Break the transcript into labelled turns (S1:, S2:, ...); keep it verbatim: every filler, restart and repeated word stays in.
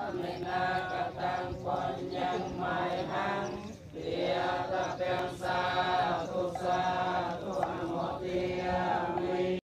S1: มินากตังป